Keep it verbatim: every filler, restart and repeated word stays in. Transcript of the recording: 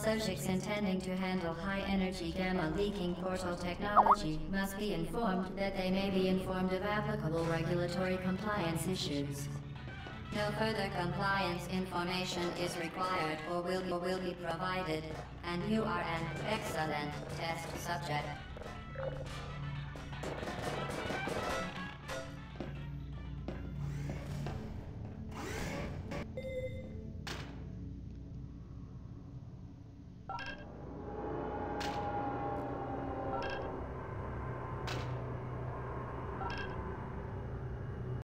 subjects intending to handle high-energy gamma-leaking portal technology must be informed that they may be informed of applicable regulatory compliance issues. No further compliance information is required or will be, or will be provided, and you are an excellent test subject.